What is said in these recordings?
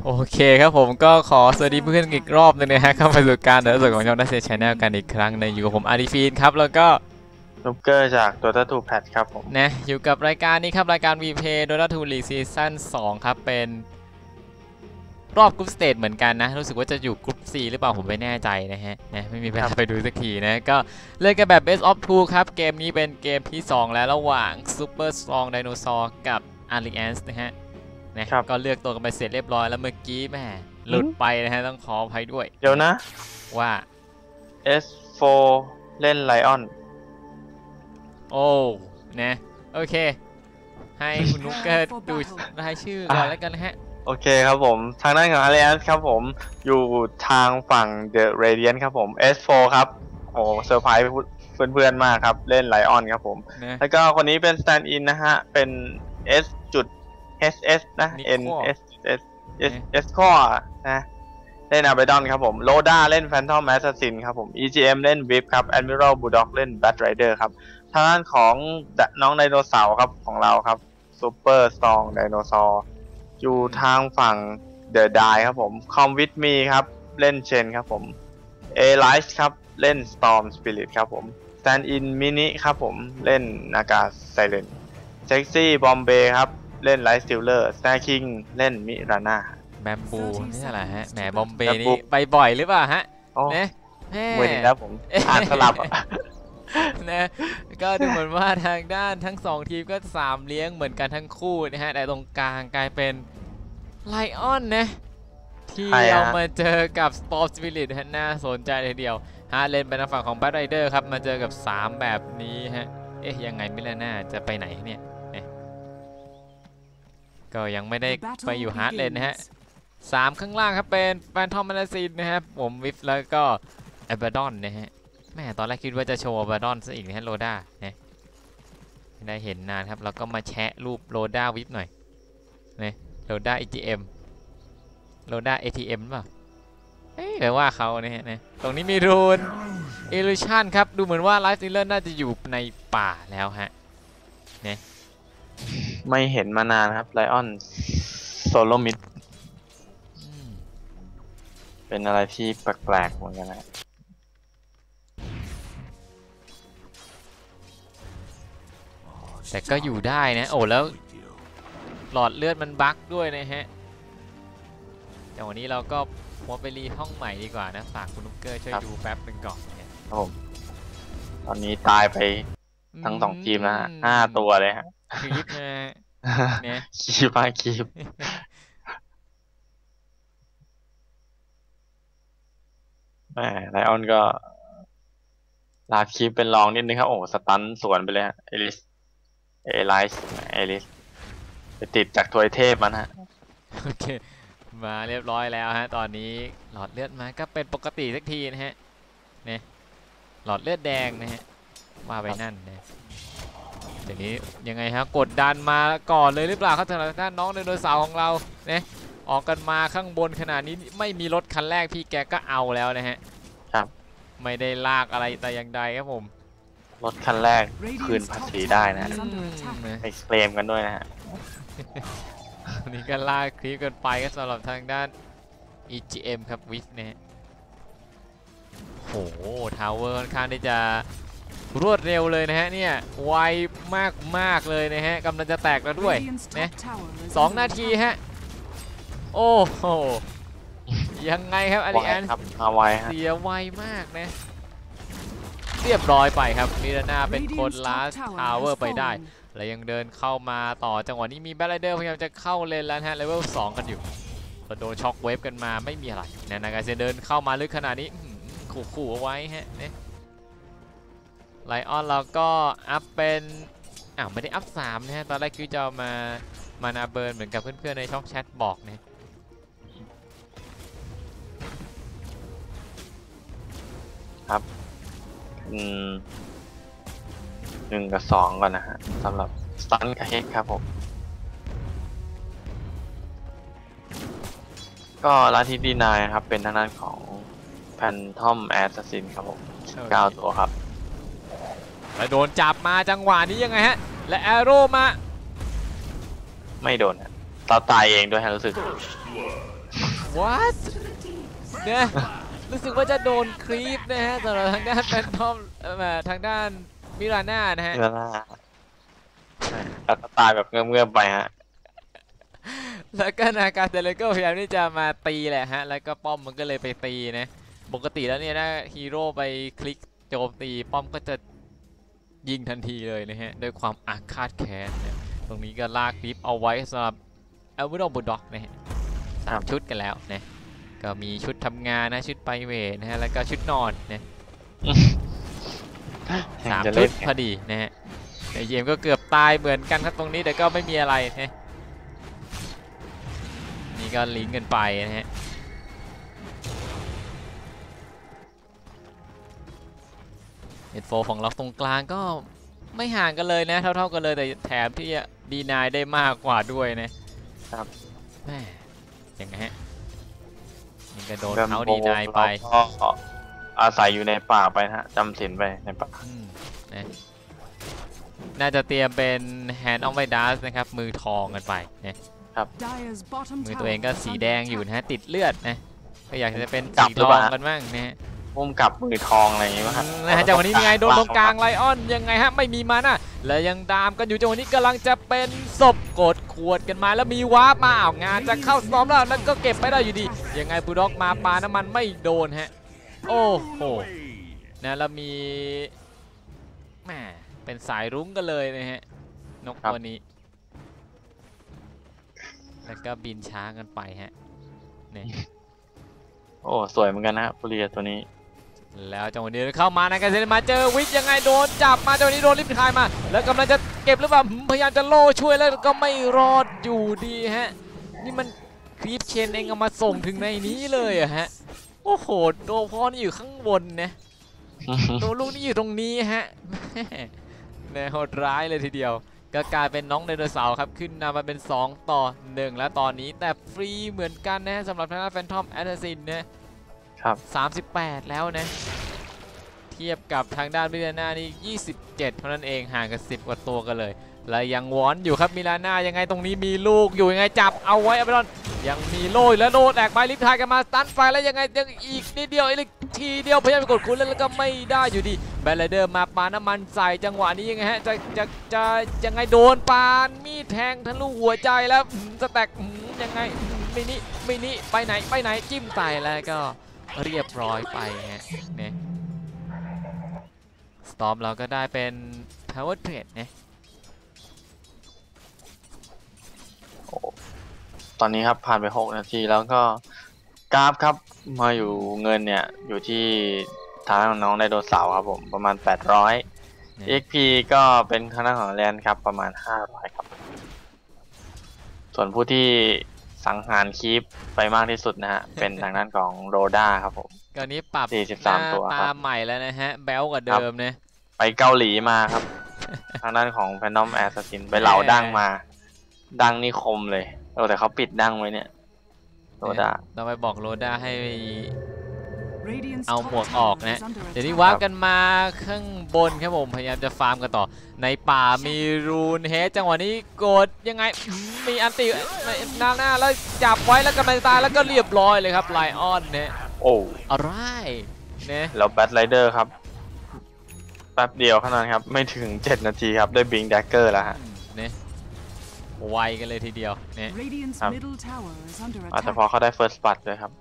โอเคครับผมก็ขอสวัสดีเพื่อนอีกรอบนึงนะฮะเข้ามาสู่การเดินสดของช่องดัซเซียชาแนลกันอีกครั้งในอยู่กับผมอาริฟีนครับแล้วก็นุกเกอร์จาก Dota 2 Patch ครับผมนะอยู่กับรายการนี้ครับรายการ VPlay Dota 2 League Season 2ครับเป็นรอบกรุ๊ปสเตจเหมือนกันนะรู้สึกว่าจะอยู่กรุ๊ป C หรือเปล่าผมไม่แน่ใจนะฮะไม่มีเวลาไปดูสักทีนะก็เล่นกันแบบ Best of 2ครับเกมนี้เป็นเกมที่2แล้วระหว่าง Super Strong Dinosaur กับ Alliance นะฮะก็เลือกตัวกันไปเสร็จเรียบร้อยแล้วเมื่อกี้แม่หลุดไปนะฮะต้องขออภัยด้วยเดี๋ยวนะว่า S4 เล่นไลออนโอ้นะโอเคให้คุณนุ๊กเกอร์ดูรายชื่อก่อนแล้วกันนะฮะโอเคครับผมทางด้านของ Alliance ครับผมอยู่ทางฝั่ง The Radiant ครับผม S4 ครับโอ้เซอร์ไพรส์เพื่อนๆมากครับเล่นไลออนครับผมแล้วก็คนนี้เป็น stand in นะฮะเป็น S.HS นะ NSS ข้อนะเล่นอาเบดอนครับผมโลด้าเล่นแฟนทอมแอสซัสซินครับผม EGM เล่นวิปครับแอดมิรัลบูลด็อกเล่นแบทไรเดอร์ครับทางด้านของน้องไดโนเสาร์ครับของเราครับซูเปอร์สตองไดโนเสาร์อยู่ทางฝั่งเดอะไดครับผมคอมวิทมีครับเล่นเชนครับผมเอไลท์ครับเล่นสตอร์มสปิริตครับผมสแตนด์อินมินิครับผมเล่นนากาไซเลนเซ็กซี่บอมเบย์ครับเล่นไลท์สติลเลอร์สแตนคิงเล่นมิราน่าแบมบูนี่อะไรฮะแหมบอมเบย์นี่ไปบ่อยหรือเปล่าฮะเนี่ยเหมือนแล้วผมอ่านสลับนะก็ดูเหมือนว่าทางด้านทั้ง2ทีมก็3เลี้ยงเหมือนกันทั้งคู่นะฮะแต่ตรงกลางกลายเป็นไลออนนะที่เอามาเจอกับสตอร์มสปิริตฮะน่าสนใจเลยเดียวฮะเล่นเป็นฝั่งของแบทไรเดอร์ครับมาเจอกับ3แบบนี้ฮะยังไงมิลาน่าจะไปไหนเนี่ยก็ยังไม่ได้ไปอยู่ฮาร์ดเลนนะฮะ3ข้างล่างครับเป็นแฟนทอมแมนซินนะครับผมวิฟแล้วก็แอบดอนนะฮะแม่ตอนแรกคิดว่าจะโชว์แอบดอนซะอีกนะฮะโรด้าเนี่ยได้เห็นนานครับแล้วก็มาแชะรูปโรด้าวิฟหน่อยเนี่ยโรด้า EGM โรด้า ATM ป่ะหรือว่าเขาเนี่ยนะตรงนี้มีรูนอิลูชันครับดูเหมือนว่าไลฟ์ซิลเลอร์น่าจะอยู่ในป่าแล้วฮะเนี่ยไม่เห็นมานานครับไลออนโซโลมิดเป็นอะไรที่แปลกๆเหมือนกันนะแต่ก็อยู่ได้นะโอ้แล้วหลอดเลือดมันบั๊กด้วยนะฮะแต่วันนี้เราก็มัวไปรีห้องใหม่ดีกว่านะฝากคุณนุ๊กเกอร์ช่วยดูแป๊บนึงก่อนเนี่ยครับผมตอนนี้ตายไปทั้ง2ทีมนะฮะ5ตัวเลยฮะคลิปนะเนี่ยคีบมาคีบแหมไลออนก็ลาคีบเป็นรองนิดนึงครับโอ้สตันสวนไปเลยฮะเอลิสเอลิสไปติดจากถวยเทพมันฮะโอเคมาเรียบร้อยแล้วฮะตอนนี้หลอดเลือดมาก็เป็นปกติสักทีนะฮะเนี่ยหลอดเลือดแดงนะฮะว่าไปนั่นนะเดี๋ยวนี้ยังไงฮะกดดันมาก่อนเลยหรือเปล่าครับสำหรับด้านน้องไดโนเสาร์ของเราเนี่ยออกกันมาข้างบนขนาดนี้ไม่มีรถคันแรกพี่แกก็เอาแล้วนะฮะครับไม่ได้ลากอะไรแต่อย่างใดครับผมรถคันแรกคืนภาษีได้นะไปเคลมกันด้วยนะฮะนี่ก็ลากคลิปกันไปก็สำหรับทางด้าน EGM ครับวิฟเนี่ยโหทาวเวอร์ค่อนข้างที่จะรวดเร็วเลยนะฮะเนี่ยไวมากเลยนะฮะกำลังจะแตกแล้วด้วยนะ2 นาทีฮะโอ้โหยังไงครับอาริแอนเสียไวมากนะเรียบร้อยไปครับมิราน่าเป็นคนลาสทาวเวอร์ไปได้แล้วยังเดินเข้ามาต่อจังหวะนี้มีแบทไรเดอร์พยายามจะเข้าเลนแล้วฮะเลเวล2กันอยู่โดนช็อคเวฟกันมาไม่มีอะไรนะนากาเซเดินเข้ามาลึกขนาดนี้ขู่เอาไว้ฮะเนี่ยไลออนเราก็อัพเป็นไม่ได้อัพ3นะฮะตอนแรกคือจะมานาเบิร์นเหมือนกับเพื่อนๆในช่องแชทบอกนะครับ1 กับ 2ก่อนนะฮะสำหรับสตันกับเฮกครับผมก็ลาทีดีนายครับเป็นทางด้านของแพนทอมแอสซัสซินครับผม9 ตัวครับแล้วโดนจับมาจังหวะนี้ยังไงฮะและแอโร่มาไม่โดนฮะเราตายเองด้วยฮะรู้สึก what เนี่ยรู้สึกว่าจะโดนครีปนะฮะสำหรับทางด้านแฟนทอมทางด้านมิราน่านะฮะแล้วก็ตายแบบเงื่อมๆไปฮะแล้วก็นาการเซเลโก็พยายามที่จะมาตีแหละฮะแล้วก็ป้อมมันก็เลยไปตีนะปกติแล้วเนี่ยถ้าฮีโร่ไปคลิกโจมตีป้อมก็จะยิงทันทีเลยนะฮะด้วยความอาฆาตแค้นนะตรงนี้ก็ลากคลิปเอาไว้สำหรับเอลวิโดบูลด็อกนะฮะ3 ชุดกันแล้วนะก็มีชุดทำงานนะชุดไปเวทนะฮะแล้วก็ชุดนอนนะ3 ชุดพอดีนะฮะในเกมก็เกือบตายเหมือนกันครับตรงนี้แต่ก็ไม่มีอะไรนะนี่ก็ลิงก์กันไปนะฮะเอ็ดโฟของเราตรงกลางก็ไม่ห่างกันเลยนะเท่ากันเลยแต่แถมที่ดีนายได้มากกว่าด้วยนะครับแม่ยังไงฮะนี่ก็โดนเขาดีนายไปก็อาศัยอยู่ในป่าไปนะฮะจำศีลไปในป่านะน่าจะเตรียมเป็น Hand of Midas นะครับมือทองกันไปนะครับมือตัวเองก็สีแดงอยู่นะฮะติดเลือดนะก็อยากจะเป็นสีทองกันบ้างนะฮะพุ่มกับมือทองอะไรอย่างงี้ป่ะฮะนะฮะจากวันนี้ยังไงโดนตรงกลางไลออนยังไงฮะไม่มีมานะแล้วยังดามกันอยู่จังหวะนี้กำลังจะเป็นศพกดขวดกันมาแล้วมีวาร์ปมาเอางานจะเข้าซ้อมแล้วนั่นก็เก็บไม่ได้อยู่ดียังไงบูลด็อกมาปาน้ำมันไม่โดนฮะโอ้โหนะแล้วมีแหมเป็นสายรุ้งกันเลยนะฮะนกตัวนี้แล้วก็บินช้ากันไปฮะนี่โอ้สวยเหมือนกันนะฟูเรียตัวนี้แล้วจังหวะนี้เข้ามาในการเซนมาเจอวิกยังไงโดนจับมาจังหวะนี้โดนลิฟต์ทายมาแล้วกำลังจะเก็บหรือเปล่าพยายามจะโล่ช่วยแล้วก็ไม่รอดอยู่ดีฮะนี่มันคลิปเชนเองเอามาส่งถึงในนี้เลยอะฮะโอ้โหโดพอนี่อยู่ข้างบนนะโดลูกนี่อยู่ตรงนี้ฮะแนวโหดร้ายเลยทีเดียวก็กลายเป็นน้องไดโนเสาร์ครับขึ้นนำมาเป็น2-1แล้วตอนนี้แต่ฟรีเหมือนกันนะสำหรับทางด้านแฟนทอมแอสซัสซินนะครับ38แล้วนะเทียบกับทางด้านมิลาน่านี่27เท่านั้นเองห่างกัน10 กว่าตัวกันเลยและยังวอนอยู่ครับมิลาน่ายังไงตรงนี้มีลูกอยู่ยังไงจับเอาไว้เอาไปโดนยังมีโล่แล้วโดนแตกไปลิฟทายกันมาตันไฟแล้วยังไงยังอีกนิดเดียวอีกทีเดียวพยายามไปกดคุณแล้วก็ไม่ได้อยู่ดีแบลเลเดอร์มาปาน้ำมันใส่จังหวะนี้ยังไงฮะจะยังไงโดนปานมีดแทงทะลุหัวใจแล้วสแต็กยังไงมินิไปไหนจิ้มใส่แล้วก็เรียบร้อยไปฮะเนี่ยสตอมเราก็ได้เป็น Power Trade เนี่ยตอนนี้ครับผ่านไป6 นาทีแล้วก็กราฟครับมาอยู่เงินเนี่ยอยู่ที่ทางน้องไดโนเสาร์ครับผมประมาณ800 XP ก็เป็นทางด้านของแลนด์ครับประมาณ500ครับส่วนผู้ที่สังหารคีปไปมากที่สุดนะฮะเป็นทางด้านของโรด้าครับผมตอนนี้ปรับ 43 ตัวตาใหม่แล้วนะฮะแบลกว่าเดิมนะไปเกาหลีมาครับทางด้านของแฟนนอมแอสซัสซินไปเหลาดั้งมาดั้งนี่คมเลยแต่เขาปิดดั้งไว้เนี่ยโรด้าเราไปบอกโรด้าให้เอาหมวกออกนะเดี๋ยวนี้วาร์ปกันมาข้างบนครับผมพยายามจะฟาร์มกันต่อในป่ามีรูนเฮดจังหวะนี้กดยังไงมีอันติหน้าแล้วจับไว้แล้วกำลังตายแล้วก็เรียบร้อยเลยครับไลออนเนี่ยโอ้อะไรเนี่ยแล้วแบทไรเดอร์ครับแป๊บเดียวเท่านั้นครับไม่ถึง7 นาทีครับได้บิงแดกเกอร์แล้วฮะเนี่ยไวกันเลยทีเดียวเนี่ยอาจจะพอเขาได้เฟิร์สบัตด้วยครับ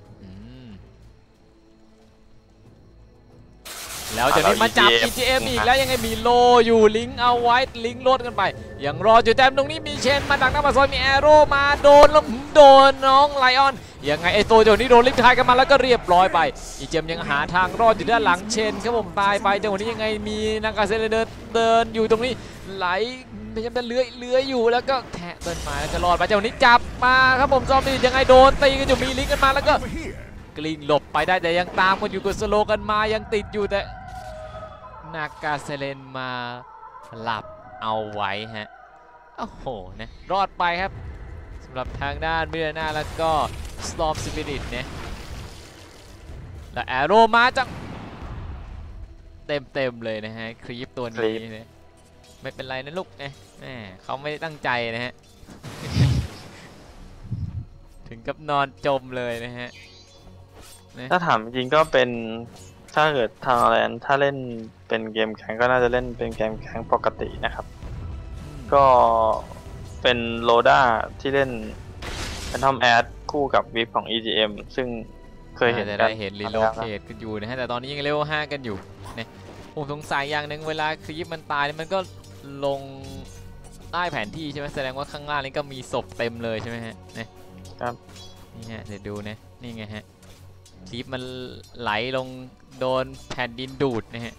แล้วจากนี้มาจับ EGM อีกแล้วยังไงมีโลอยู่ลิงก์เอาไว้ลิงก์ลดกันไปยังรออยู่แต่ตรงนี้มีเชนมาดักหน้าปากซอยมีแอโร่มาโดนแล้วโดนน้องไลออนยังไงไอโซจังหวะนี้โดนลิฟทายกันมาแล้วก็เรียบร้อยไปEGMยังหาทางรอดอยู่ด้านหลังเชนครับผมตายไปจังหวะนี้ยังไงมีนางกาเซเลเดินอยู่ตรงนี้ไหลพยายามจะเลื้อยอยู่แล้วก็แทะเดินมาแล้วก็รอดไปจังหวะนี้จับมาครับผมซอมบี้ยังไงโดนตีกันอยู่มีลิงก์กันมาแล้วก็กลิ้งหลบไปได้แต่ยังตามกันอยู่กดสโลกันมายังติดอยู่แต่นากาเซเลนมาหลับเอาไว้ฮะโอ้โหนะรอดไปครับสำหรับทางด้านมิลาน่าแล้วก็สตอร์มสปิริตเนี่ยและแอโร่มาจังเต็มเลยนะฮะครีปตัวนี้นะไม่เป็นไรนะลูกเขาไม่ได้ตั้งใจนะฮะ ถถึงกับนอนจมเลยนะฮะถ้าถามจริงก็เป็นถ้าเกิดทางอะไรถ้าเล่นเป็นเกมแข่งก็น่าจะเล่นเป็นเกมแข่งปกตินะครับก็เป็นโลด้าที่เล่นเป็นทอมแอดคู่กับวิปของ EGM ซึ่งเคยเห็นจะกัได้นเห็นรีโลเคทกันอยู่นะฮะแต่ตอนนี้ยังเลเวล5กันอยู่นะผมสงสัยอย่างหนึ่งเวลาคลิปมันตายมันก็ลงใต้แผนที่ใช่ไหมแสดงว่าข้างล่างนี้ก็มีศพเต็มเลยใช่ไหมฮะนะครับนี่ฮะเดี๋ยวดูนะนี่ไงฮะคลิปมันไหลลงโดนแผ่นดินดูดนะฮะ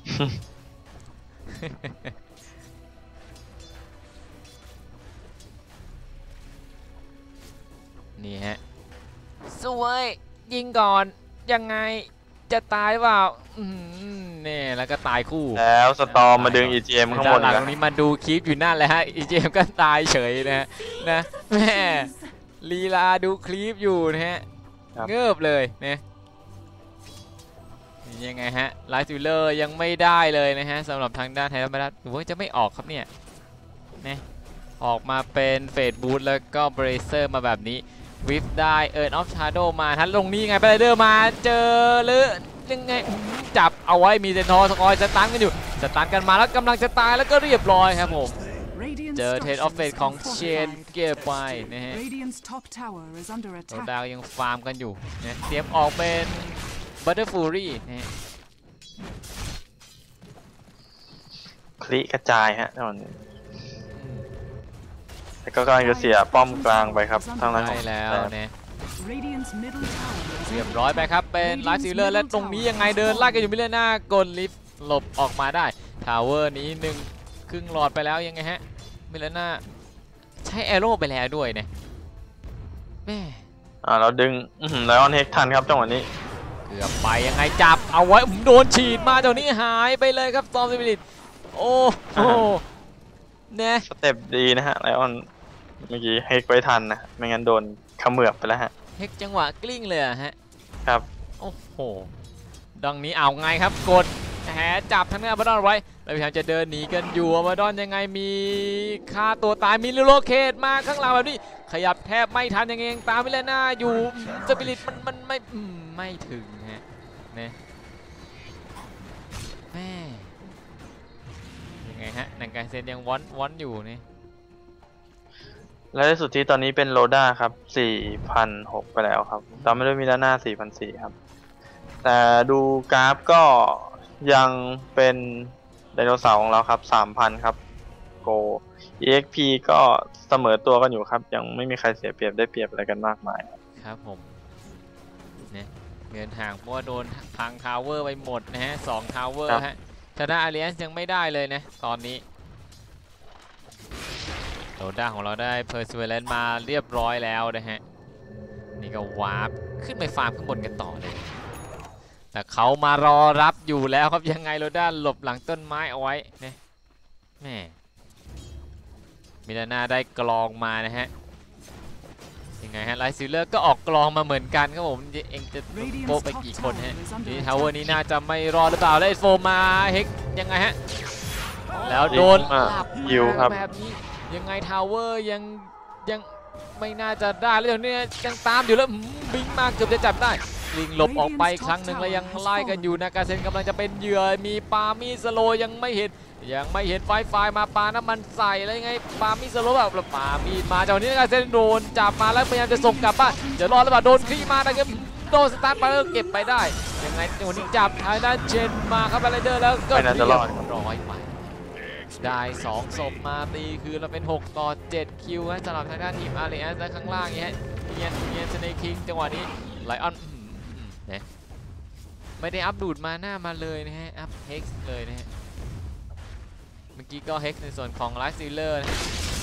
นี่ฮะสวยยิงก่อนยังไงจะตายเปล่าเนี่ยแล้วก็ตายคู่แล้วสตอมมาดึง EGM ข้างบนหลังตรงนี้มาดูคลิปอยู่นั่นแหละฮะ EGM ก็ตายเฉยนะแม่ลีลาดูคลิปอยู่นะฮะเงือบเลยนะยังไงฮะไลท์ซิลเลอร์ยังไม่ได้เลยนะฮะสำหรับทางด้านไทยรัฐบาลหรือว่าจะไม่ออกครับเนี่ยนะออกมาเป็นเฟดบูทแล้วก็เบรเซอร์มาแบบนี้วิฟได้เอิร์นออฟชาร์โดมาทันลงนี้ไงไปไรเดอร์มาเจอหรือยังไงจับเอาไว้มีเซนทอร์สกอยสตันกันอยู่สตันกันมาแล้วกำลังจะตายแล้วก็เรียบร้อยครับผมเจอเทรดออฟเฟสของเชนเก็บไปนะฮะโรดาวยังฟาร์มกันอยู่นะเตรียมออกเป็นบัตเตอร์ฟูรี่นะฮะคลิกระจายฮะตอนนี้แต่ก็กำลังจะเสียป้อมกลางไปครับทางนั้นได้แล้วนะเรียบร้อยไปครับเป็นไลท์ซิลเลอร์และตรงนี้ยังไงเดินไล่กันอยู่มิเลน่ากดลิฟต์หลบออกมาได้ทาวเวอร์นี้ครึ่งหลอดไปแล้วยังไงฮะมิเลน่าใช้แอโร่ไปแล้วด้วยนะแม่เราดึงไลออนเฮกทันครับจังหวะนี้เกือบไปยังไงจับเอาไว้โดนฉีดมาเจ้านี้หายไปเลยครับซอมซิบิลิตโอ้โหเนี่ยสเต็ปดีนะฮะไลออนเมื่อกี้เฮกไว้ทันนะไม่งั้นโดนเขมือบไปแล้วฮะเฮกจังหวะกลิ้งเลยฮะครับโอ้โหดังนี้เอาไงครับกดแหจับทั้งนี้อับดอนไว้แล้วพยายามจะเดินหนีกันอยู่อับดอนยังไงมีฆ่าตัวตายมีโลเคตมาข้างหลังแบบนี้ขยับแทบไม่ทันยังไงตามมิเลน่าอยู่สปิริตมันไม่ถึงฮะเนี่ยแม่ยังไงฮะนังการเซนยังวอนอยู่นี่และในสุดที่ตอนนี้เป็นโลด้าครับ 4,600 ไปแล้วครับตามไม่ได้มีด้านหน้า 4,400 ครับแต่ดูกราฟก็ยังเป็นไดโนเสาร์ของเราครับ 3,000 ครับโก EXP ก็เสมอตัวกันอยู่ครับยังไม่มีใครเสียเปรียบได้เปรียบอะไรกันมากมายครับผมเนี่ยเงินห่างเพราะว่าโดนพังทาวเวอร์ไปหมดนะฮะ2ทาวเวอร์ฮะชนะอาเลียนยังไม่ได้เลยนะตอนนี้โรด้าของเราได้เพอร์ซูเวเลนมาเรียบร้อยแล้วนะฮะนี่ก็วาร์ปขึ้นไปฟาร์มข้างบนกันต่อเลยแต่เขามารอรับอยู่แล้วครับยังไงโรด้าหลบหลังต้นไม้เอาไว้เนี่ยแม่มิลาน่าได้กลองมานะฮะยังไงฮะไลท์ซิลเลอร์ก็ออกกลองมาเหมือนกันครับผมเองจะโปไปกี่คนฮะนี่ทาวเวอร์นี้น่าจะไม่รอดหรือเปล่าแล้วโฟมาเฮกยังไงฮะแล้วโดนหลับมาแบบนี้ยังไงทาวเวอร์ยังไม่น่าจะได้แล้วเดี๋ยวนี้ยังตามอยู่แล้วบิงมาเกือบจะจับได้ลิงหลบออกไปครั้งหนึ่งแล้วยังไล่กันอยู่นะกาเซนกำลังจะเป็นเหยื่อมีปามีสโลยังไม่เห็นไฟมาปาน้ำมันใส่แล้วยังไงปามีสโลแบบปามีมาจากนี้กาเซนโดนจับมาแล้วพยายามจะส่งกลับบ้านจะรอดหรือเปล่าโดนคลีมานะครับโดนสตาร์ทไปเก็บไปได้ยังไงวันนี้จับทางด้านเชนมาครับไรเดอร์แล้วก็เรียบร้อยไปได้2ศพมาตีคือเราเป็น6 ต่อ 7 คิวสำหรับทางด้านทีมอารีแอสและข้างล่างนี้ฮะเนียนสเนคคิงจังหวะนี้ไลออนเนี่ยไม่ได้อัพดูดมาหน้ามาเลยนะฮะอัพเฮกซ์เลยนะฮะเมื่อกี้ก็เฮกซ์ในส่วนของไลท์ซิลเลอร์นะ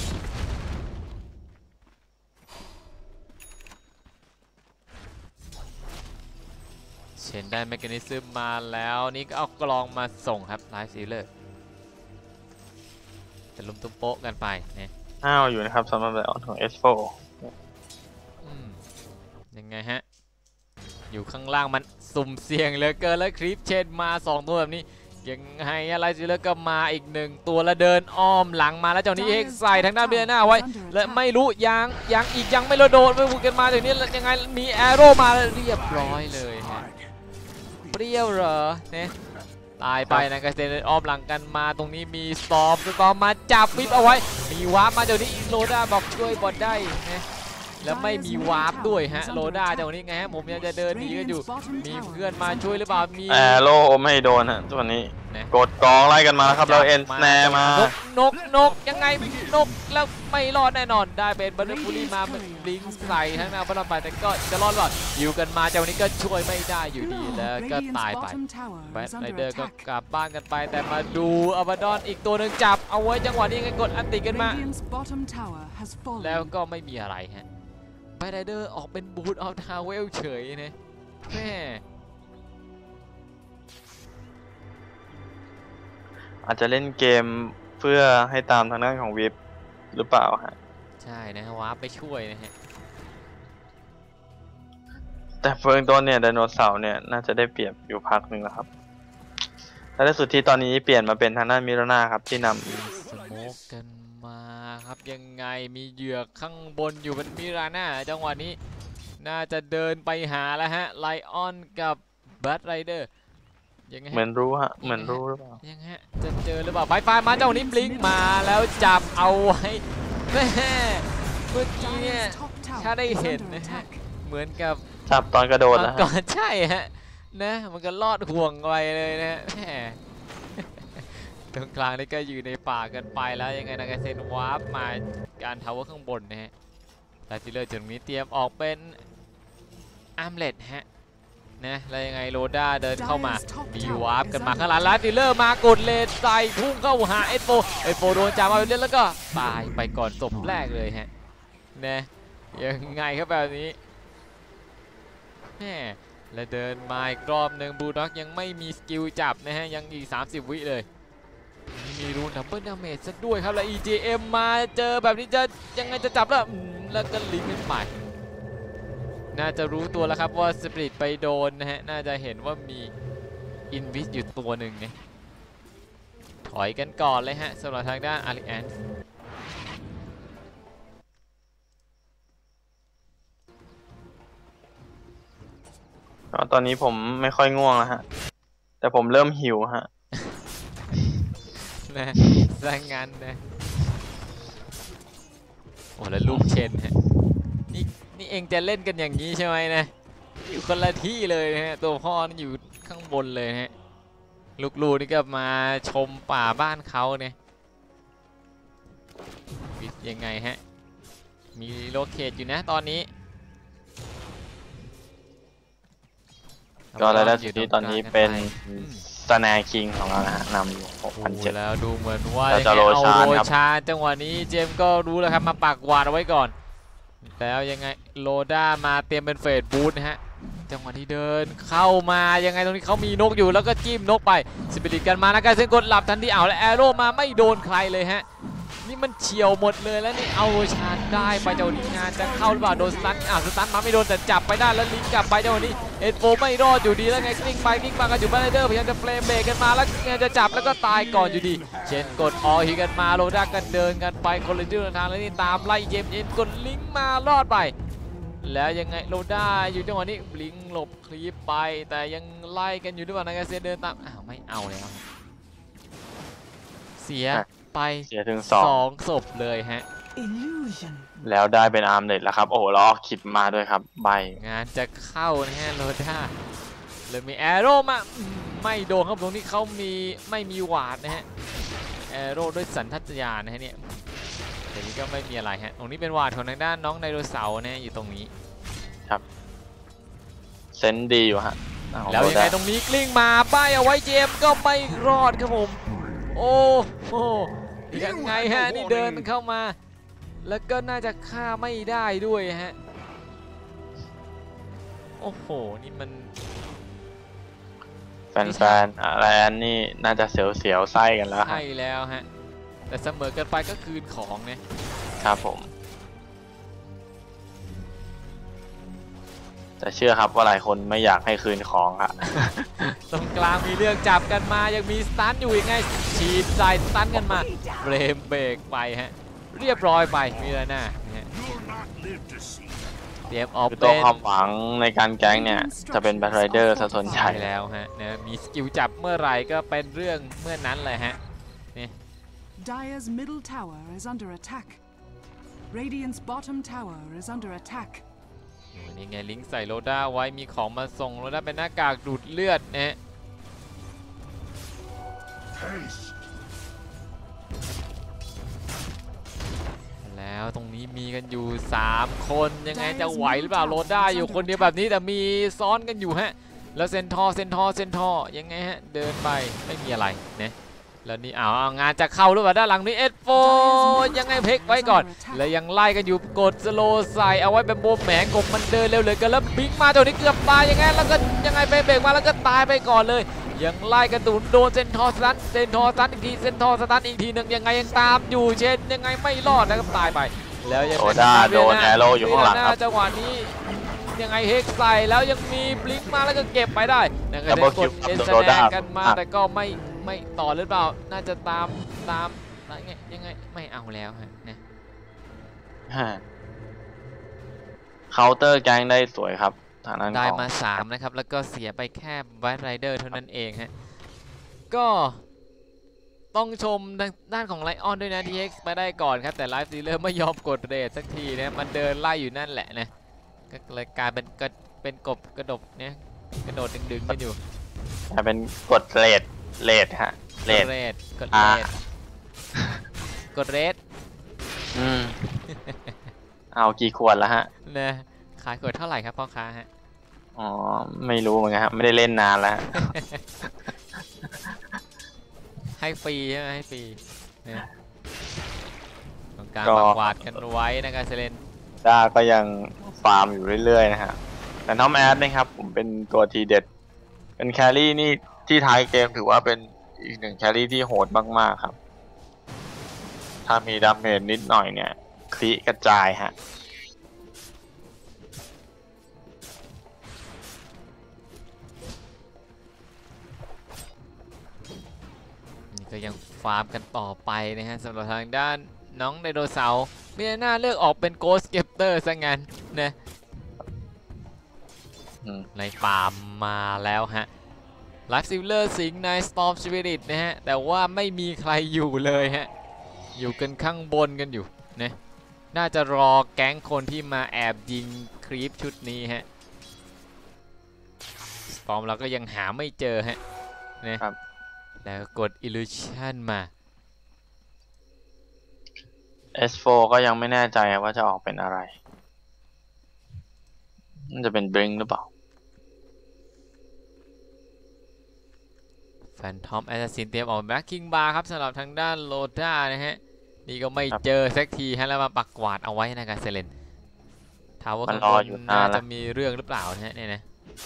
เชนได้เมคานิซึมมาแล้วนี่ก็เอากลองมาส่งครับไลท์ซิลเลอร์จะลุมตุ้มโป๊ะกันไปเนี่ยอยู่นะครับสำหรับไลออนของ S4 ยังไงฮะอยู่ข้างล่างมันสุ่มเสี่ยงเหลือเกินแล้วคลิปเชนมา2 ตัวแบบนี้ยังไงอะไรสิแล้วก็มาอีกหนึ่งตัวแล้วเดินอ้อมหลังมาแล้วเจ้านี้เอกใส่ทางด้านเบียร์หน้าไว้และไม่รู้ยังไม่ระโดดไม่พูดกันมาจากนี้ยังไงมีแอโร่มาเรียบร้อยเลยฮะเปรี้ยวเหรอเนี่ยตายไปนะกระเซ็นอ้อมหลังกันมาตรงนี้มีสตอมมาจับวิปเอาไว้มีวาร์ปมาเดี๋ยวนี้โรด้าบอกช่วยบอลได้นะแล้วไม่มีวาร์ปด้วยฮะโรด้าเจ้านี้ไงฮะผมยังจะเดินหนีกันอยู่มีเพื่อนมาช่วยหรือเปล่ามีแอโร่ไม่โดนฮะตัวนี้กดกองไล่กันมาครับแล้วเอ็นแนมานกยังไงนกแล้วไม่รอดแน่นอนได้เป็นบัตเตอร์ฟูลี่มาลิงใส่ทั้งหน้าบอลไปแต่ก็จะรอดหรออยู่กันมาเจ้านี้ก็ช่วยไม่ได้อยู่ดีแล้วก็ตายไปแบทไรเดอร์ก็กลับบ้านกันไปแต่มาดูอับดอนอีกตัวหนึ่งจับเอาไว้จังหวะนี้ไงกดอันติกันมาแล้วก็ไม่มีอะไรฮะแบทไรเดอร์ออกเป็นบูทออฟทาวเวลเฉยนะแม่อาจจะเล่นเกมเพื่อให้ตามทางด้านของวิปหรือเปล่าฮะใช่นะวาร์ปไปช่วยนะฮะแต่เฟิร์งต้นเนี่ยไดโนเสาร์เนี่ยน่าจะได้เปรียบอยู่พักหนึ่งแล้วครับและในสุดที่ตอนนี้เปลี่ยนมาเป็นทางด้านมิโรนาครับที่นำสโมกกันมาครับยังไงมีเหยือกข้างบนอยู่เป็นมิราน่าจังหวะนี้น่าจะเดินไปหาแล้วฮะไลออนกับแบทไรเดอร์เหมือนรู้ฮะเหมือนรู้หรือเปล่ายังฮะจะเจอหรือเปล่าไฟมาเจ้านี้บลิงมาแล้วจับเอาไว้แม่เมื่อกี้เนี่ยถ้าได้เห็นนะฮะเหมือนกับจับตอนกระโดดนะก่อนใช่ฮะนะมันก็ลอดห่วงไปเลยนะแม่ตรงกลางนี่ก็อยู่ในป่ากันไปแล้วยังไงนะกเซนวาร์ปมาการทาวเวอร์ข้างบนนะฮะลาติเลอร์จุดนี้เตรียมออกเป็นอาร์มเลตฮะนะแล้วยังไงโรด้าเดินเข้ามามีวาร์ปกันมาข้างหลังลาติเลอร์มากดเลนใส่พุ่งเข้าหาเอสโฟโดนจับมาเล่นแล้วก็ตายไปก่อนศพแรกเลยฮะนะยังไงครับแบบนี้แม่แล้วเดินมาอีกรอบหนึ่งบูลด็อกยังไม่มีสกิลจับนะฮะยังอีก30 วิเลยมีรูนดับเบิลดาเมจซะด้วยครับแล้ว EGM มาเจอแบบนี้จะยังไงจะจับแล้วก็ลิงก์ขึ้นไปน่าจะรู้ตัวแล้วครับว่าสปริตไปโดนนะฮะน่าจะเห็นว่ามีอินวิสอยู่ตัวหนึ่งเนี่ยถอยกันก่อนเลยฮะสำหรับทางด้านอาริแอนตอนนี้ผมไม่ค่อยง่วงแล้วฮะแต่ผมเริ่มหิวฮะนะแรงงานนะโอ้แล้วลูกเชนฮะนี่เองจะเล่นกันอย่างนี้ใช่ไหมนะอยู่คนละที่เลยฮะตัวพ่อนี่อยู่ข้างบนเลยฮะลูกๆนี่ก็มาชมป่าบ้านเขาเนี่ยยังไงฮะมีโลเคทอยู่นะตอนนี้ก็รายได้สุทธิตอนนี้เป็นสแนร์คิงของเรานะฮะนำอยู่ 6,700 แล้วดูเหมือนว่าจะเอาโรชาจังหวะนี้เจมก็รู้แล้วครับมาปักหวาดเอาไว้ก่อนแล้วยังไงโรด้ามาเตรียมเป็นเฟสบูทนะฮะจังหวะที่เดินเข้ามายังไงตรงนี้เขามีนกอยู่แล้วก็จิ้มนกไปสปิริตกันมานะการเซ็นกดหลับทันทีเอาและแอโร่มาไม่โดนใครเลยฮะนี่มันเฉียวหมดเลยแล้วนี่เอาโรชาได้ไปเจ้านี้งานจะเข้าหรือเปล่าโดนสตันสตันมาไม่โดนแต่จับไปได้แล้วลิงกลับไปเจ้านี้เอ็ดโฟไม่รอดอยู่ดีแล้วไงกลิ้งไปกลิ้งมากันอยู่แบทไรเดอร์พยายามจะเฟรมเบรกกันมาแล้วจะจับแล้วก็ตายก่อนอยู่ดีเชนกดออฮีกันมาโรด้ากันเดินกันไปคนละทิศคนละทางแล้วนี่ตามไล่เย็นกดลิงมารอดไปแล้วยังไงโรด้าอยู่จังหวะนี้ลิงหลบคลิปไปแต่ยังไล่กันอยู่ด้วยนะกาเซียเดินตามไม่เอาแล้วเสียไปถึง 2 ศพเลยฮะแล้วได้เป็นอาร์มเน็ตแล้วครับโอ้ล้อคิดมาด้วยครับใบงานจะเข้านะฮะโรด้าเลยมีแอโร่มาไม่โดนครับตรงนี้เขาไม่มีหวาดนะฮะแอโร่ด้วยสัญชาตญาณนะฮะเนี่ยเดี๋ยวนี้ก็ไม่มีอะไรฮะตรงนี้เป็นหวาดของทางด้านน้องไดโนเสาร์นะอยู่ตรงนี้ครับเซนดีอยู่ฮะแล้วยังไงตรงนี้กลิ้งมาป้ายเอาไว้เจมก็ไม่รอดครับผมโอ้โหยังไงฮะนี่เดินเข้ามาแล้วก็น่าจะฆ่าไม่ได้ด้วยฮะโอ้โหนี่มันแฟนๆอะไรนี่น่าจะเสียวไส้กันแล้วใช่แล้วฮะแต่เสมอกันไปก็คืนของเนี่ยครับผมแต่เชื่อครับว่าหลายคนไม่อยากให้คืนของอะตรงกลางมีเรื่องจับกันมายังมีสตันอยู่อีกไงฉีดใส่สตันกันมาเบรมเบรกไปฮะเรียบร้อยไปมีแล้วนะเตรียมออกคือเป็ตัวน ความหวังในการแก๊งเนี่ยจะเป็นแบทไรเดอร์ซะส่วนใหญ่ใช่แล้วฮะนะมีสกิลจับเมื่อไหร่ก็เป็นเรื่องเมื่อนั้นเลยฮะ Dire's middle tower is under attack. Radiant's bottom tower is under attack. นี่ไงลิงก์ใส่โรด้าไว้มีของมาส่งโรด้าเป็นหน้ากากดูดเลือดนะฮะแล้วตรงนี้มีกันอยู่3คนยังไงจะไหวหรือเปล่าโรด้าอยู่คนเดียวแบบนี้แต่มีซ้อนกันอยู่ฮะแล้วเซนทอร์ยังไงฮะเดินไปไม่มีอะไรนะแล้วนี่เอางานจะเข้าหรือเปล่าด้านหลังนี้เอสโฟยังไงเพกไว้ก่อนแล้วยังไล่กันอยู่กดสโลใส่เอาไว้เป็นโบแหมกบมันเดินเร็วเลยกันแล้วบิ๊กมาตัวนี้เกือบตายยังไงแล้วก็ยังไงเบรกมาแล้วก็ตายไปก่อนเลยยังไล่กันโดนเซนทอร์สตันอีกทีเซนทอร์สตันอีกทีหนึ่งยังไงยังตามอยู่เช่นยังไงไม่รอดนะครับตายไปแล้วยังโรด้าโดนแอโร่อยู่ข้างหลังครับจังหวะนี้ยังไงเฮกใส่แล้วยังมีบลิงมาแล้วก็เก็บไปได้ยังไงได้กดเอ็นแสดงกันมาแต่ก็ไม่ต่อหรือเปล่าน่าจะตามยังไงไม่เอาแล้วฮะนะเคาน์เตอร์แก๊งได้สวยครับทางนั้นได้ของมา3นะครับแล้วก็เสียไปแค่ไวท์ไรเดอร์เท่านั้นเองฮะก็ต้องชมด้านของไลออนด้วยนะที่เอ็กซ์มาได้ก่อนครับแต่ไลฟ์ซีเลอร์ไม่ยอมกดเรทสักทีนะมันเดินไล่อยู่นั่นแหละนะก็เลยกลายเป็นกบกระดกเนี่ยกระโดดดึงกันอยู่เป็นกดเรทฮะเรทกดเรทเอากี่ขวดแล้วฮะนะขายขวดเท่าไหร่ครับพ่อค้าฮะอ๋อไม่รู้เหมือนกันครับไม่ได้เล่นนานแล้วให้ฟรีใช่ไหมให้ฟรีเนี่ยต้องการปักวาดกันไว้นะครับเซเลนด้าก็ยังฟาร์มอยู่เรื่อยๆนะฮะแต่น้องแอดนะครับผมเป็นตัวทีเด็ดเป็นแครี่นี่ที่ท้ายเกมถือว่าเป็นอีกหนึ่งแครี่ที่โหดมากๆครับถ้ามีดาเมจนิดหน่อยเนี่ยคลิกระจายฮะนี่ก็ยังฟาร์มกันต่อไปนะฮะสำหรับทางด้านน้องไดโนเสาร์ไม่น่าเลือกออกเป็นโกสเก็ปเตอร์ซะงั้นนะในฟาร์มมาแล้วฮะไลฟ์ซิลเลอร์สิงในสตอร์มสปิริตนะฮะแต่ว่าไม่มีใครอยู่เลยฮะอยู่กันข้างบนกันอยู่นะน่าจะรอแก๊งคนที่มาแอบยิงครีปชุดนี้ฮะสตอร์มเราก็ยังหาไม่เจอฮะนะครับแล้วกด Illusion มา S4 ก็ยังไม่แน่ใจว่าจะออกเป็นอะไรมันจะเป็นบริงหรือเปล่าแฟนทอมแอสซัสซินเตรียมออกแบ็คกิ้งบาร์ครับสำหรับทางด้านโรด้านะฮะนี่ก็ไม่เจอสักทีฮะแล้วมาปักกวาดเอาไว้นะครับเซเลนถามว่าข้างบนน่าจะมีเรื่องหรือเปล่านะฮะเนี่ยนะ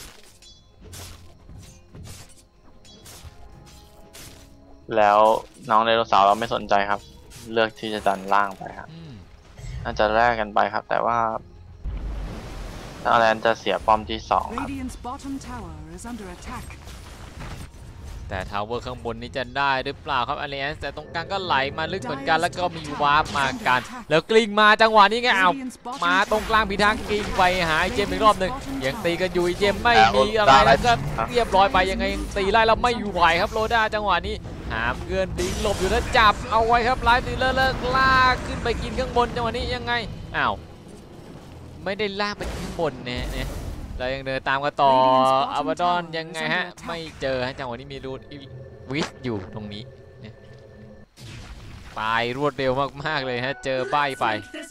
แล้วน้องไดโนเสาร์เราไม่สนใจครับเลือกที่จะดันล่างไปครับน่าจะแลกกันไปครับแต่ว่าอาแลนจะเสียป้อมที่2ครับแต่ทาวเวอร์ข้างบนนี้จะได้หรือเปล่าครับอ l ล a น c e แต่ตรงกลางก็ไหลมาลึกเหมือนกันแล้วก็มีวาร์ปมากันแล้วกลิ้งมาจังหวะนี้ไงเอามาตรงกลางพิทักษ์กลิ้งไปหาเจมอีกรอบหนึ่งยังตีกันอยู่เจมไม่มีอะไรแล้วก็เรียบร้อยไปยังไงตีไล่เราไม่อยู่ไหวครับโรด้าจังหวะนี้หามเกินดิ้งหลบอยู่แล้วจับเอาไว้ครับไลฟ์ดีเลิกลากขึ้นไปกินข้างบนจังหวะนี้ยังไงอ้าวไม่ได้ลากไปข้างบนเนี่ยเรายังเดินตามกันต่ออาบาดอนยังไงฮะไม่เจอฮะจังหวะนี้มีรูดวิสอยู่ตรงนี้ตายรวดเร็วมากๆเลยฮะเจอใบไป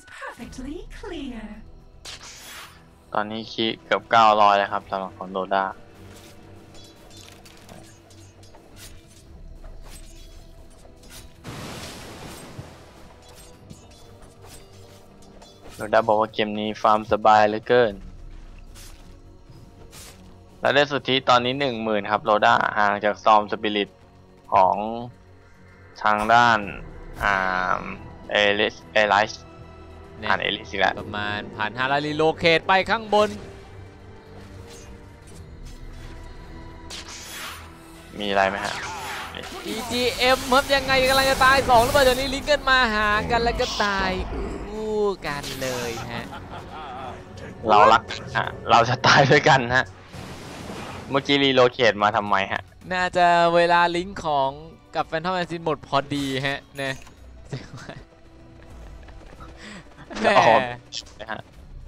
ตอนนี้คีเกือบ900แล้วครับสำหรับของโรด้าบอกว่าเกมนี้ฟาร์มสบายเหลือเกินและได้สุทธิตอนนี้ 10,000 ครับโรด้าห่างจากซอมสปิริตของทางด้านเอลิสเอลิสอีกแล้วประมาณ1,500รีโลเคทไปข้างบนมีอะไรไหมฮะ EGM ครับยังไงกำลังจะตาย2หรือเปล่าตอนนี้ลิงก์กันมาหากันแล้วก็ตายคู่กันเลยฮะเรารักฮะเราจะตายด้วยกันฮะเมื่อกี้รีโลเคทมาทำไมฮะน่าจะเวลาลิงก์ของกับแฟนทอมแอนซินหมดพอดีฮะเนี่ยแหมอ๋อนะฮะ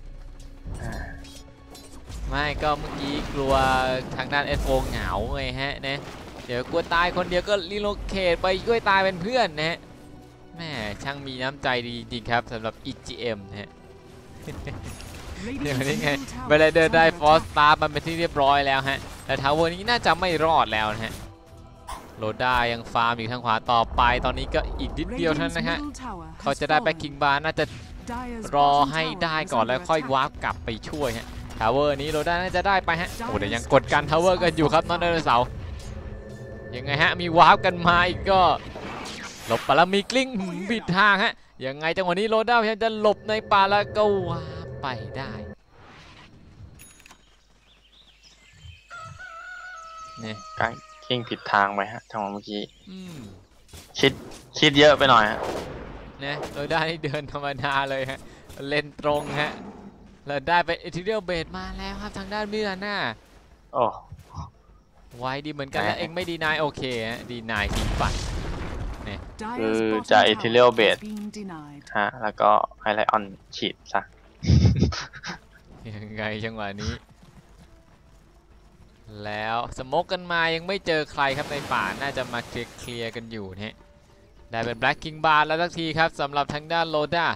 ไม่ก็เมื่อกี้กลัวทางด้าน S4 เหงาไงฮะเนี่ยเดี๋ยวกลัวตายคนเดียวก็รีโลเคทไปช่วยตายเป็นเพื่อนนะฮะแม่ช่างมีน้ำใจดีจริงครับสำหรับ EGM นะฮะ เดี๋ยวนี้ไงเวลาเดินได้ฟอสตาร์มันเป็นที่เรียบร้อยแล้วฮะแต่ทาวเวอร์นี้น่าจะไม่รอดแล้วนะฮะโรด้ายังฟาร์มอยู่ทางขวาต่อไปตอนนี้ก็อีกนิดเดียวเท่านั้นนะฮะเขาจะได้แบ็คคิงบาร์น่าจะรอให้ได้ก่อนแล้วค่อยวาร์ปกลับไปช่วยฮะทาวเวอร์นี้โรด้าน่าจะได้ไปฮะโอ้เดี๋ยวยังกดกันทาวเวอร์กันอยู่ครับน้องไดโนเสาร์ยังไงฮะมีวาร์ปกันมาอีกก็หลบไปแล้วมีกลิ้งผิดทางฮะยังไงจังหวะนี้โรด้าพยายามจะหลบในป่าแล้วก็วาร์ปไปได้เนี่ยการกิ้งผิดทางไปฮะจังหวะเมื่อกี้อืมคิดเยอะไปหน่อยฮะเนี่ยโรด้านี่เดินธรรมดาเลยฮะเล่นตรงฮะแล้วได้ไปเอทิเรียลเบดมาแล้วครับทางด้านมิลาน่าโอ้ไว้ดีเหมือนกันนะเองไม่ดีนายโอเคฮะดีนายทิ้งไปคือจะเอทิเรียลเบดฮะแล้วก็ไฮไลออนฉีดซะยังไงจังหวะนี้ แล้วสโมกกันมายังไม่เจอใครครับในป่าน่าจะมาเคลียร์กันอยู่นะได้เป็นแบล็กคิงบาร์แล้วสักทีครับสำหรับทางด้านโรด้า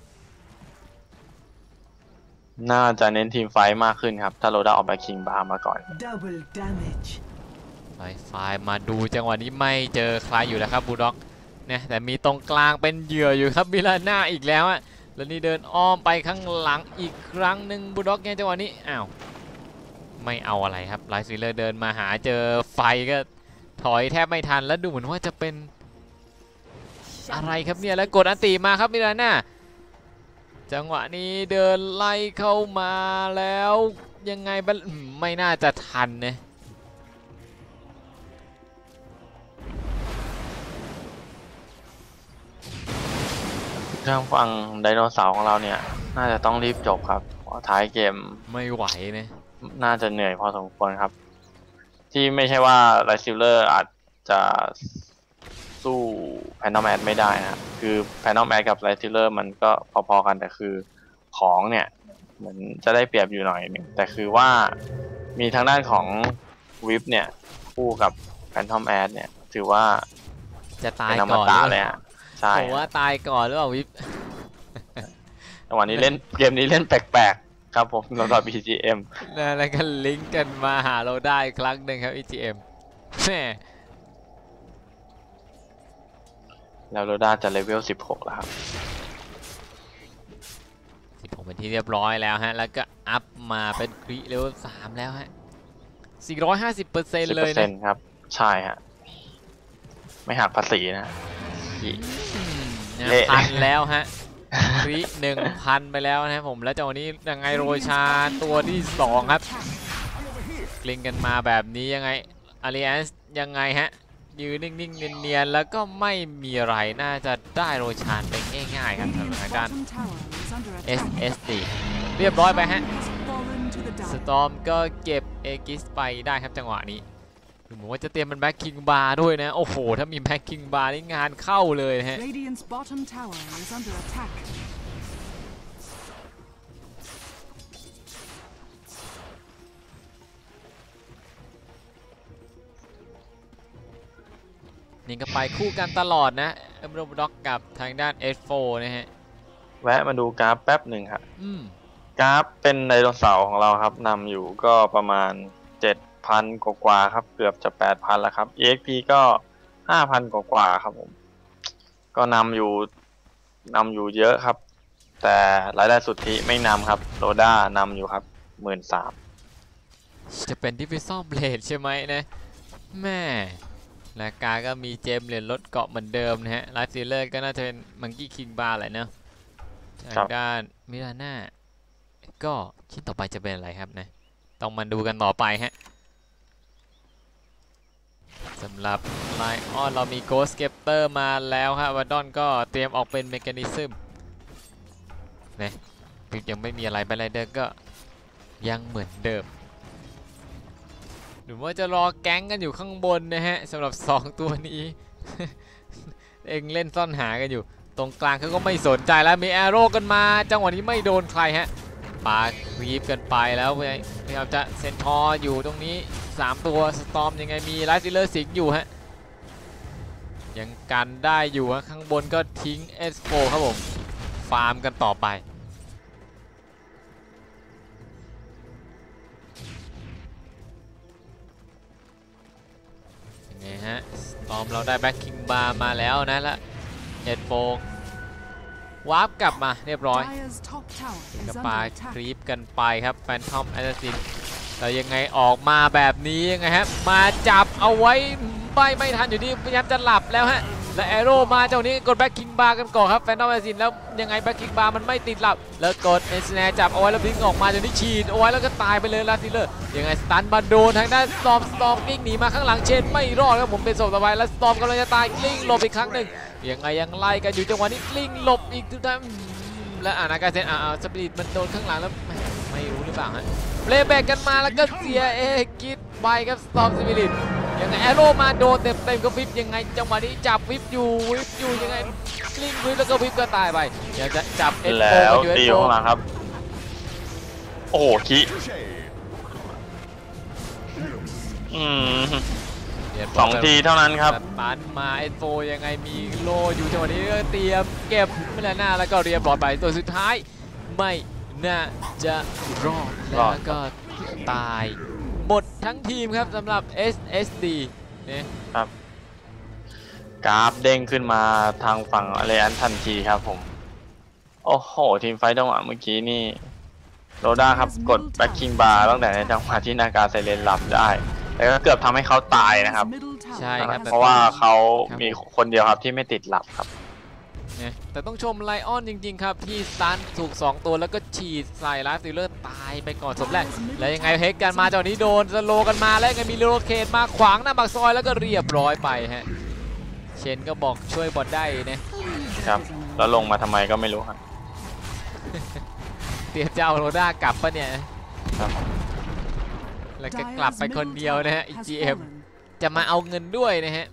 น่าจะเน้นทีมไฟท์มากขึ้นครับถ้าโรด้าออกไปคิงบาร์มาก่อน Double damage. ไฟมาดูจังหวะนี้ไม่เจอใครอยู่แล้วครับบูลด็อกเนี่ยแต่มีตรงกลางเป็นเหยื่ออยู่ครับมิลาน่าอีกแล้วอะแล้วนี่เดินอ้อมไปข้างหลังอีกครั้งหนึ่งบูลด็อกเนี่ยจังหวะนี้อ้าวไม่เอาอะไรครับไลฟ์ซีเลอร์เดินมาหาเจอไฟก็ถอยแทบไม่ทันแล้วดูเหมือนว่าจะเป็นอะไรครับเนี่ยแล้วกดอันตีมาครับมิลาน่าจังหวะนี้เดินไล่เข้ามาแล้วยังไงไม่น่าจะทันนะทางฝั่งไดโนเสาร์ของเราเนี่ยน่าจะต้องรีบจบครับเพราะท้ายเกมไม่ไหวนะน่าจะเหนื่อยพอสมควรครับ ที่ไม่ใช่ว่าไรซิลเลอร์อาจจะสู้แพนนอมแอดไม่ได้นะคือแพนนอมแอดกับไรซิลเลอร์มันก็พอๆกันแต่คือของเนี่ยเหมือนจะได้เปรียบอยู่หน่อยหนึ่งแต่คือว่ามีทางด้านของวิปเนี่ยคู่กับแพนทอมแอดเนี่ยถือว่าจะตายเป็นอมก่อนตะหรือเลยเปล่าฮะใช่ผมว่าตายก่อนหรือเปล่าวิปจังหวะนี้เล่นเกมนี้เล่นแปลกๆครับผมสำหรับ BGM แล้วก็ลิงก์กันมาหาเราได้อีกครั้งหนึ่งครับ EGM แม่แล้วโรด้าจะเลเวล 16 แล้วครับ 16เป็นที่เรียบร้อยแล้วฮะแล้วก็อัพมาเป็นคริเลเวล3แล้วฮะ 450% เลยนะ 10%ครับ ใช่ฮะ ไม่หักภาษีนะ เละพันแล้วฮะคริ 1,000 ไปแล้วนะครับผมแล้วจังหวะนี้ยังไงโรชาตัวที่ 2 ครับกลิ้งกันมาแบบนี้ยังไงอาริแอนส์ยังไงฮะยืนนิ่งๆเนียนๆแล้วก็ไม่มีอะไรน่าจะได้โรชานไปง่ายๆครับสำหรับทางด้าน SSD เรียบร้อยไปฮะสตอมก็เก็บเอกิสไปได้ครับจังหวะนี้ดูเหมือนว่าจะเตรียมเป็นแบ็คคิงบาร์ด้วยนะโอ้โหถ้ามีแบ็คคิงบาร์นี่งานเข้าเลยนะฮะ Radiant's bottom tower is under attack. นี่ก็ไปคู่กันตลอดนะเอ็มโรบด็อกกับทางด้าน S4 นะฮะแวะมาดูกราฟแป๊บหนึ่งครับอืมกราฟเป็นไดโนเสาร์ของเราครับนำอยู่ก็ประมาณ 7,000 กว่าๆครับเกือบจะ 8,000 แล้วครับ EXP ก็ 5,000 กว่าๆครับผมก็นำอยู่เยอะครับ แต่รายได้สุทธิไม่นำครับโรด้านำอยู่ครับ 13,000 จะเป็นดิฟิซอลเบลดใช่ไหมนะแม่นาคาก็มีเจมเหรียญลดเกาะเหมือนเดิมนะฮะไลฟ์ซีเลอร์ก็น่าจะเป็นมังกี้คิงบาร์แหละเนาะทางด้านมิลาน่าก็ชิ้นต่อไปจะเป็นอะไรครับนะต้องมาดูกันต่อไปฮะสำหรับไลออนเรามีโกสเกปเตอร์มาแล้วฮะวาดอนก็เตรียมออกเป็นเมคานิซึมเนี่ยพิกยังไม่มีอะไรแบทไรเดอร์ก็ยังเหมือนเดิมหรือว่าจะรอแก๊งกันอยู่ข้างบนนะฮะสำหรับ2ตัวนี้ เองเล่นซ่อนหากันอยู่ตรงกลางเขาก็ไม่สนใจแล้วมีแอโร่กันมาจังหวะนี้ไม่โดนใครฮะปาครีปกันไปแล้วพยายามจะเซนทอร์อยู่ตรงนี้3ตัวสตอมยังไงมีไลท์ซิลเลอร์สิงอยู่ฮะยังกันได้อยู่ฮะข้างบนก็ทิ้ง S4 ครับผมฟาร์มกันต่อไปยังไงฮะสตอมเราได้แบ็คคิงบาร์มาแล้วนะและS4วาร์ปกลับมาเรียบร้อย Dire's top tower กระ is ปา under ค attack. รีปกันไปครับแฟนทอมแอสซัสซินแต่ยังไงออกมาแบบนี้ยังไงฮะมาจับเอาไว้ไม่ทันอยู่ดีพยายามจะหลับแล้วฮะและแอโร่มาเจ้านี้กดแบ็คคิงบาร์กันก่อนครับแฟนทอมแอสซัสซินแล้วยังไงแบ็คคิงบาร์มันไม่ติดหลับแล้วกดเอสแนจับเอาไว้แล้วพลิงออกมาเจ้านี้ฉีดเอาไว้แล้วก็ตายไปเลยลาซิเลอร์ยังไงสตันบันโดนทางด้านสตอมกลิ้งหนีมาข้างหลังเชนไม่รอดครับผมเป็นศพต่อไปแล้วสตอมกำลังจะตายกลิ้งหลบอีกครั้งหนึ่งยังไงยังไล่กันอยู่จังหวะนี้กลิ้งหลบอีกทุกท่านและนากาเซนสปิริตมันโดนข้างหลังแล้วไม่รู้หรือเปล่าฮะเปลย์แบกกันมาแล้วก็เสียกิดไปครับสตอมสปิริตยังไงแอโร่มาโดนเต็มก็วิบยังไงจังหวะนี้จับวิบอยู่ยังไงกลิ้งวิบแล้วก็วิบก็ตายไปอยากจะจับเอ็นโฟแล้วอยู่ตีอยู่ข้างหลังครับโอ้โหคิสองทีเท่านั้นครับปันมาเอ็นโฟยังไงมีโลอยู่จังหวะนี้ก็เตรียมเก็บไม่ละหน้าแล้วก็เรียบร้อยไปตัวสุดท้ายไม่น่าจะรอดแล้วก็ตายหมดทั้งทีมครับสำหรับ SSD เนี่ยครับกราฟเด้งขึ้นมาทางฝั่งอารีแอนทันทีครับผมโอ้โหทีมไฟท์จังหวะเมื่อกี้นี่โรด้าครับกดแบ็คคิงบาร์ตั้งแต่ในจังหวะที่นากาไซเลนหลับได้แต่ก็เกือบทำให้เขาตายนะครับใช่ครับเพราะว่าเขามีคนเดียวครับที่ไม่ติดหลับครับแต่ต้องชมไลออนจริงๆครับที่สตันถูก2ตัวแล้วก็ฉีดใส่ไลฟ์ซิลเลอร์ตายไปก่อนสมแรกแล้วยังไงเฮกกันมาจากนี้โดนสโลกันมาแล้วยังไงมีโลเคทมาขวางหน้าปากซอยแล้วก็เรียบร้อยไปฮะเชนก็บอกช่วยบอลได้นะครับแล้วลงมาทำไมก็ไม่รู้ครับเตรียมจะเอาโรด้ากลับปะเนี่ยครับแล้วก็กลับไปคนเดียวนะฮะ EGM จะมาเอาเงินด้วยนะฮะ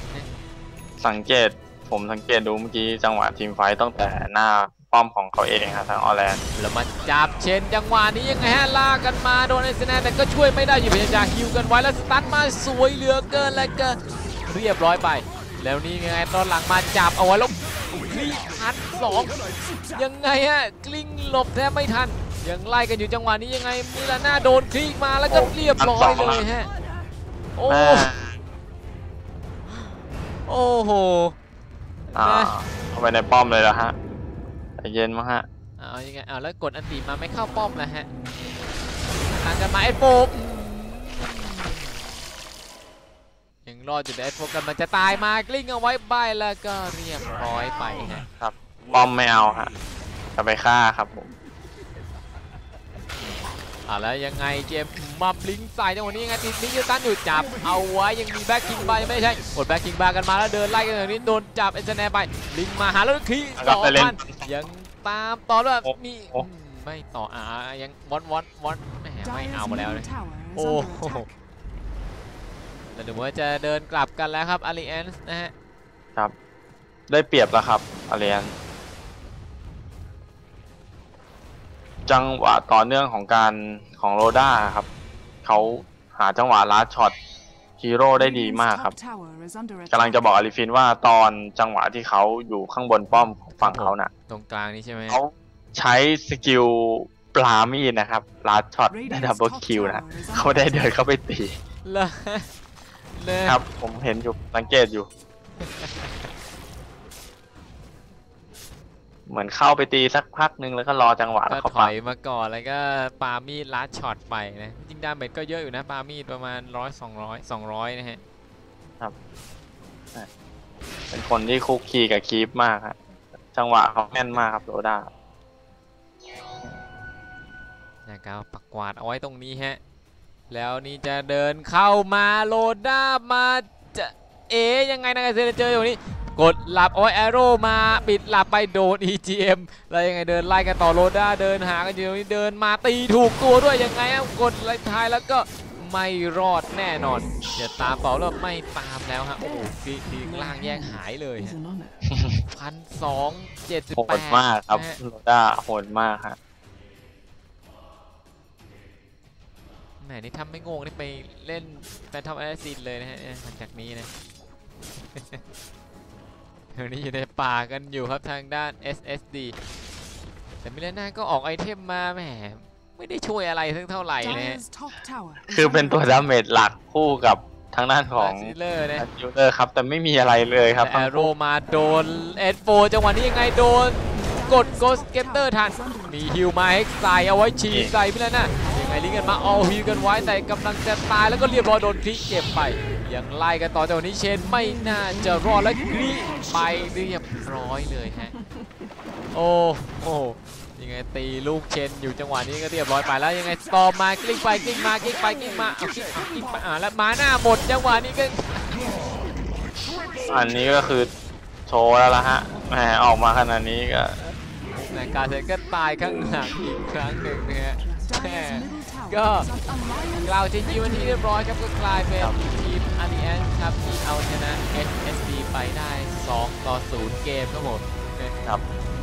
ผมสังเกตดูเมื่อกี้จังหวะทีมไฟตั้งแต่หน้าป้อมของเขาเองครับทางออแลนด์แล้วมาจับเชนจังหวะนี้ยังไงฮะลากกันมาโดนไอซ์แนนแต่ก็ช่วยไม่ได้อยู่พยายามจะฮิวกันไว้แล้วสตันมาสวยเหลือเกินแล้วก็เรียบร้อยไปแล้วนี่ยังไงตอนหลังมาจับเอาไว้แล้วคลิกพัน2ยังไงฮะกลิ้งหลบแทบไม่ทันยังไล่กันอยู่จังหวะนี้ยังไงมิลาน่าโดนคลิกมาแล้วก็เรียบร้อยเลยฮะโอ้โหเข้าไปในป้อมเลยละฮะเย็นมั้งฮะยังไงแล้วกดอันตีมาไม่เข้าป้อมแล้วฮะทางกันมาไอ้โฟมยังรอดอยู่แต่ไอ้โฟมกำลังจะตายมากลิ้งเอาไว้ใบแล้วก็เรียบร้อยไปฮะครับป้อมไม่เอาฮะจะไปฆ่าครับผมแล้วยังไงเจมมาบลิงใส่จังหวะนี้ยังไงติดมิยูตันอยู่จับเอาไว้ยังมีแบ็คคิงบาร์ไม่ใช่กดแบ็คคิงบาร์กันมาแล้วเดินไล่กันอย่างนี้โดนจับเอ็นเซแนไปลิงมาหาแล้วคี2,000ยังตามต่อแล้วมีไม่ต่อยังวอนไม่เอามาแล้วเลยโอ้แต่ดูว่าจะเดินกลับกันแล้วครับอารีแอนส์นะฮะครับได้เปรียบแล้วครับอารีแอนส์จังหวะต่อเนื่องของโรด้าครับเขาหาจังหวะลัดช็อตฮีโร่ได้ดีมากครับกำลังจะบอกอาริฟินว่าตอนจังหวะที่เขาอยู่ข้างบนป้อมของฝั่งเขาน่ะตรงกลางนี่ใช่ไหมเขาใช้สกิลปลามีดนะครับลัดช็อตได้ดับเบิลคิวนะเขาได้เดินเข้าไปตีครับผมเห็นอยู่สังเกตอยู่เหมือนเข้าไปตีสักพักนึงแล้วก็รอจังหวะแล้วก็ถอยมาก่อนแล้วก็ปามีดลัดช็อตไปนะจริงดาเมจก็เยอะอยู่นะปามีดประมาณ200นะฮะครับเป็นคนที่คุกคีกับคีปมากครับจังหวะเขาแม่นมากครับโรด้านะครับปักกวาดเอาไว้ตรงนี้ฮะแล้วนี่จะเดินเข้ามาโรด้ามาจะยังไงนะเซนเจอร์อยู่นี้กดหลับโอ้ยแอโร่มาปิดหลับไปโดน EGM แล้วยังไงเดินไล่กันต่อโรด้าเดินหากันอยู่นี้เดินมาตีถูกตัวด้วยยังไงกดไล่ท้ายแล้วก็ไม่รอดแน่นอนจะตามต่อแล้วไม่ตามแล้วฮะโอ้โหทีล่างแยกหายเลย Is an honor. โหด 1,278 มากครับโรด้าโหดมากฮะแหมนี่ทำไม่งงนี่ไปเล่นแฟนทอมแอสซินเลยนะฮะหลังจากนี้นะ เดี๋ยวนี้อยู่ในป่ากันอยู่ครับทางด้าน SSD แต่มิเลน่าก็ออกไอเทมมาแหมไม่ได้ช่วยอะไรสักเท่าไหร่นะฮะ Dire's top tower. is คือเป็น under ตัวดาเมจหลักคู่กับทางด้านของซิลเลอร์นะยูเตอร์ครับ แต่ไม่มีอะไรเลยครับแอโรมาโดนF4จังหวะนี้ยังไงโดนกดโกสเกตเตอร์ทันมีฮิวมาเฮกใส่เอาไว้ฉีดใส่มิเลน่ายังไงลิงกันมาเอาฮิวกันไว้แต่กำลังจะตายแล้วก็เรียบร้อยโดนคลิกเก็บไปยังไล่กันต่อจากนี้เชนไม่น่าจะรอดและคลิกไปเรียบร้อยเลยฮะโอ้โหยังไงตีลูกเชนอยู่จังหวะนี้ก็เรียบร้อยไปแล้วยังไงต่อมากลิ้งไปกลิ้งมากลิ้งไปกลิ้งมาเอากลิ้งไปแล้วมาหน้าหมดจังหวะนี้ก็อันนี้ก็คือโชว์แล้วล่ะฮะแหมออกมาขนาดนี้ก็แต่การเซนก็ตายข้างหลังอีกครั้งหนึ่งนะฮะ Dire's middle tower. Go. is un- Alliance กล่าวจริงๆวันที่เรียบร้อยครับก็กลายเป็นทีม Alliance ครับที่เอาชนะ SSD ไปได้2-0 เกมครับผมครับ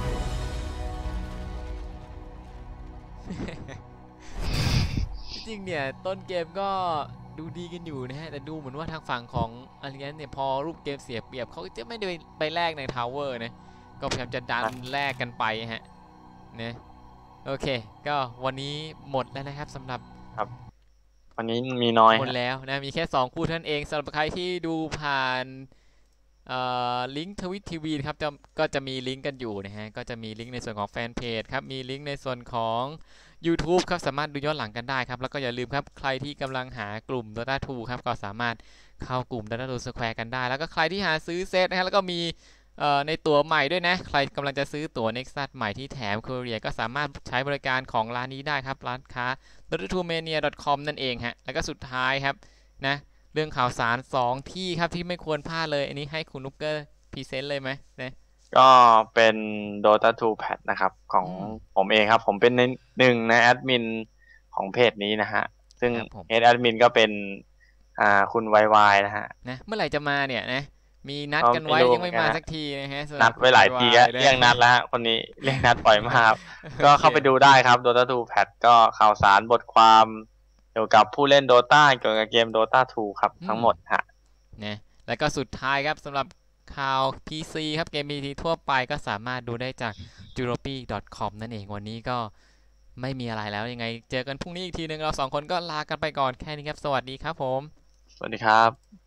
จริงๆเนี่ยต้นเกมก็ดูดีกันอยู่นะฮะแต่ดูเหมือนว่าทางฝั่งของ Alliance เนี่ยพอรูปเกมเสียเปรียบเขาจะไม่ได้ไปแลกในทาวเวอร์นะก็พยายามจะดันแลกกันไปฮะนะโอเคก็วันนี้หมดแล้วนะครับสำหรับวันนี้มีน้อยหมดแล้วนะมีแค่2คู่เท่านั้นเองสำหรับใครที่ดูผ่านลิงก์ทวิตทีวีนะครับก็จะมีลิงก์กันอยู่นะฮะก็จะมีลิงก์ในส่วนของแฟนเพจครับมีลิงก์ในส่วนของ YouTube ครับสามารถดูย้อนหลังกันได้ครับแล้วก็อย่าลืมครับใครที่กำลังหากลุ่ม Dota 2 ครับก็สามารถเข้ากลุ่ม Dota 2 Square กันได้แล้วก็ใครที่หาซื้อเซตนะฮะแล้วก็มีในตั๋วใหม่ด้วยนะใครกำลังจะซื้อตั๋ว Nexus ใหม่ที่แถม Courier ก็สามารถใช้บริการของร้านนี้ได้ครับร้านค้า dota2mania.com นั่นเองฮะแล้วก็สุดท้ายครับนะเรื่องข่าวสาร2ที่ครับที่ไม่ควรพลาดเลยอันนี้ให้คุณนุกเกอร์พรีเซนต์เลยไหมนะก็เป็น Dota 2 Patch นะครับของผมเองครับ ผมเป็นหนึ่งในแอดมินของเพจนี้นะฮะ ซึ่งครับผมเฮดแอดมินก็เป็นคุณวายนะฮะนะเมื่อไหร่จะมาเนี่ยนะมีนัดกันไว้ไม่รู้ยังไม่มาเหมือนกันสักทีนะฮะสำหรับนัดไว้หลายทีแล้วคุณเรียกนัดแล้วฮะคนนี้เรียกนัดบ่อยมากครับก็เข้าไปดูได้ครับ Dota 2 Patch ก็ข่าวสารบทความเกี่ยวกับผู้เล่น Dota เกี่ยวกับเกม Dota 2 ครับทั้งหมดฮะนะแล้วก็สุดท้ายครับสำหรับข่าว PC ครับเกม PC ทั่วไปก็สามารถดูได้จาก juropi.com นั่นเองวันนี้ก็ไม่มีอะไรแล้วยังไงเจอกันพรุ่งนี้อีกทีนึงเรา2คนก็ลากันไปก่อนแค่นี้ครับสวัสดีครับผมสวัสดีครับ